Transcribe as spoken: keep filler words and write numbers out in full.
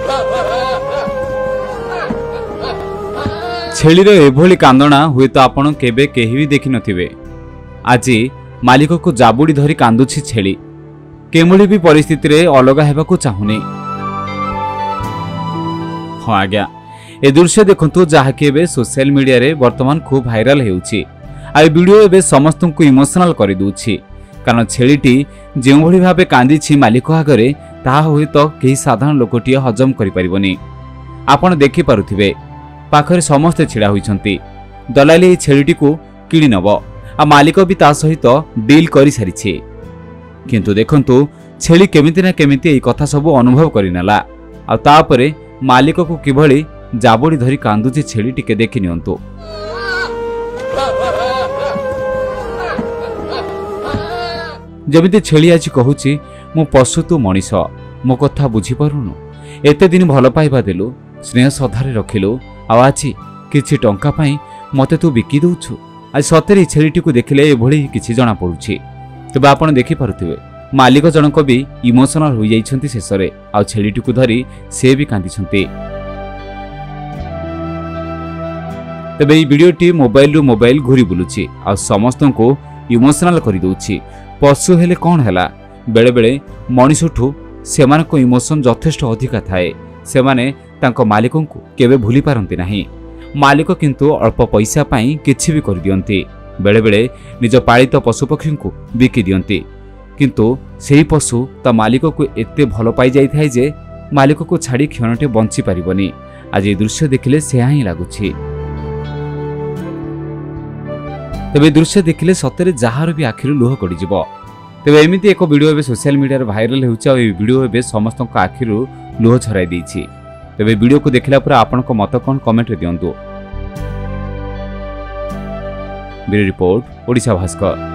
छेलीर एभली कांदना हुए तो आपण केबे केही भी देखि नथिबे। आज मालिक को जाबुड़ी धरी कांदुछि छेली। केमुड़ी भी परिस्थिति रे अलगा हेबाकू चाहुनी। हाँ आज्ञा, ए दृश्य देखंतु जहाँकि एबे सोशल मीडिया रे वर्तमान खूब भाइराल हेउछि। आ वीडियो एबे समस्त को इमोशनल कर दूछि, कारण छेलीटी जो भली भाबे कांदीछि मालिक आगरे ताहा हुए तो केही साधारण लोकटिए हजम करि परिबनी। आपण देखि पारुथिबे पाखरे समस्ते छिड़ा होइछंती। दलाली ए छेलीटी को किणी नब आ मालिक भी ता सहित डील करि सारिछि। किंतु देखंतु छेली केमिति ना केमिति ए कथा सब अनुभव करिनेला। आ तापरे मालिक को किभली जाबुड़ी धरी कांदुछि छेली टिके देखि नियंतु। जमिति छेली आज कहूछि, मु पशु तू मनीष, मो कथा बुझी पारुनु। एते दिन भल पाइबा देलु, स्नेह सधारे रखिलु, आज किछि टंका पाई मते तू बिकी दउछु। आज सतेरी छेलीटी को देखिले एभली किछि जणा पडुछि। तबे आपण देखि पारुथिबे मालिक जनक भी इमोशनल हो जाइछंती शेषरे। आ छेलीटी को धरी से भी कांदिछंती। तबे ई वीडियोटी मोबाइल रु मोबाइल घुरी बुलुछि आ समस्त को इमोशनल करि दउछि। पशु हेले कोन हैला, बेले बेले मनीषठू सेमानको इमोशन यथेष्ट अधिका थाए। सेमाने तांको मालिकों को केबे भूली पारंती नाही। मालिक किंतु अल्प पैसा पाई किछि भी कर दियंती। बेले बेले निज पालित पशुपक्षी को बिकी दियंती, किंतु सेही पशु ता मालिक को एते भल पाई जाई थाए जे मालिक को छाड़ी क्षणटे बंची पारिबनी। आज ए दृश्य देखिले सेहा ही लागुछि। तबे दृश्य देखिले सतरे जहार भी आखिरु लुह गड़ी जिवो। तबे एमिति एक वीडियो एबे सोशल मीडिया रे भाइराल हेउछि आ ए वीडियो एबे समस्त को आखिरु लुह छराई दैछि। तबे वीडियो को देखिला पर आपन को मत कोन कमेंट रे दियंतु। Bureau report, Odisha Bhaskar.